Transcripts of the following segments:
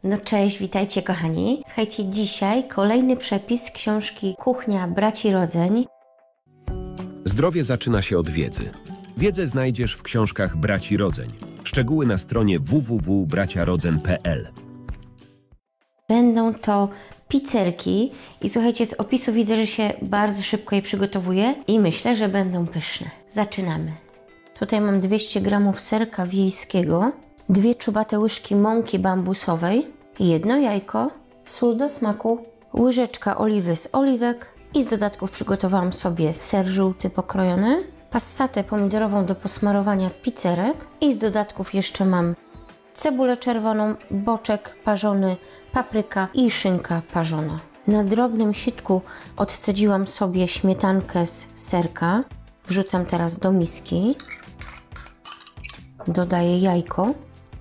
No cześć, witajcie kochani. Słuchajcie, dzisiaj kolejny przepis z książki Kuchnia Braci Rodzeń. Zdrowie zaczyna się od wiedzy. Wiedzę znajdziesz w książkach Braci Rodzeń. Szczegóły na stronie www.braciarodzen.pl. Będą to pizzerki i słuchajcie, z opisu widzę, że się bardzo szybko je przygotowuje i myślę, że będą pyszne. Zaczynamy. Tutaj mam 200 g serka wiejskiego, 2 czubate łyżki mąki bambusowej, 1 jajko, sól do smaku, łyżeczka oliwy z oliwek i z dodatków przygotowałam sobie ser żółty pokrojony, passatę pomidorową do posmarowania pizzerek i z dodatków jeszcze mam cebulę czerwoną, boczek parzony, papryka i szynka parzona. Na drobnym sitku odcedziłam sobie śmietankę z serka. Wrzucam teraz do miski. Dodaję jajko,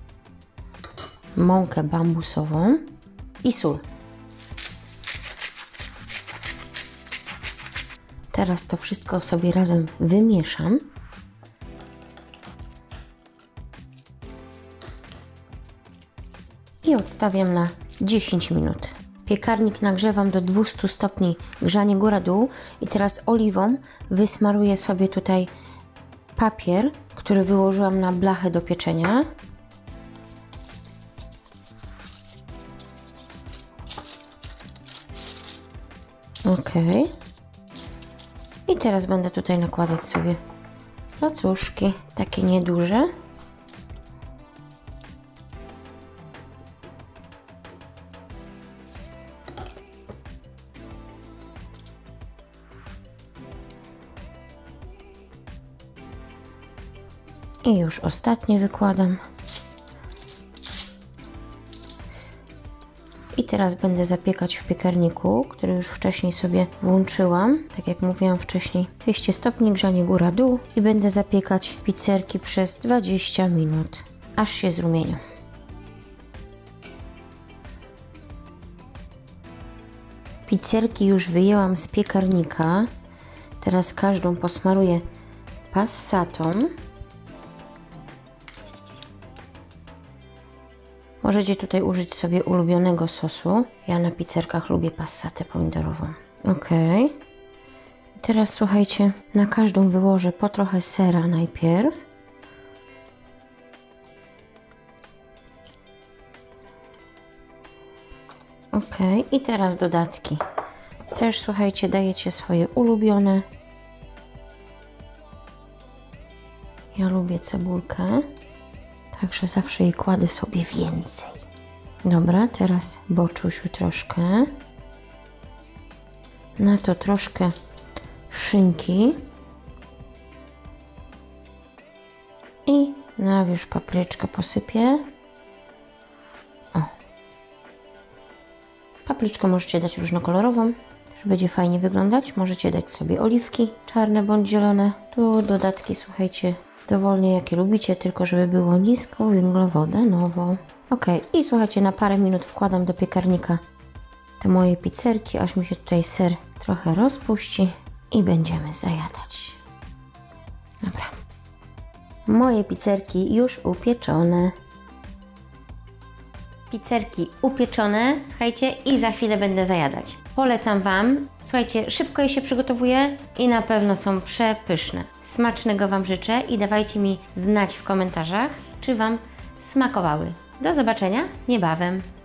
mąkę bambusową i sól. Teraz to wszystko sobie razem wymieszam. I odstawiam na 10 minut. Piekarnik nagrzewam do 200 stopni grzanie góra-dół i teraz oliwą wysmaruję sobie tutaj papier, który wyłożyłam na blachę do pieczenia. Ok. I teraz będę tutaj nakładać sobie placuszki, takie nieduże. I już ostatnie wykładam. I teraz będę zapiekać w piekarniku, który już wcześniej sobie włączyłam. Tak jak mówiłam wcześniej, 200 stopni grzanie góra-dół i będę zapiekać pizzerki przez 20 minut, aż się zrumienią. Pizzerki już wyjęłam z piekarnika. Teraz każdą posmaruję passatą. Możecie tutaj użyć sobie ulubionego sosu. Ja na pizzerkach lubię passatę pomidorową. Ok. Teraz słuchajcie, na każdą wyłożę po trochę sera najpierw. Ok. I teraz dodatki. Też słuchajcie, dajecie swoje ulubione. Ja lubię cebulkę. Także zawsze jej kładę sobie więcej. Dobra, teraz boczusiu troszkę. Na to troszkę szynki. I na wierzch papryczkę posypię. O. Papryczkę możecie dać różnokolorową, też będzie fajnie wyglądać. Możecie dać sobie oliwki czarne bądź zielone. Tu dodatki, słuchajcie, dowolnie jakie lubicie, tylko żeby było niskowęglowodanowo. Ok, i słuchajcie, na parę minut wkładam do piekarnika te moje pizzerki, aż mi się tutaj ser trochę rozpuści i będziemy zajadać. Dobra. Moje pizzerki już upieczone. Pizzerki upieczone, słuchajcie, i za chwilę będę zajadać. Polecam Wam. Słuchajcie, szybko je się przygotowuje i na pewno są przepyszne. Smacznego Wam życzę i dawajcie mi znać w komentarzach, czy Wam smakowały. Do zobaczenia niebawem.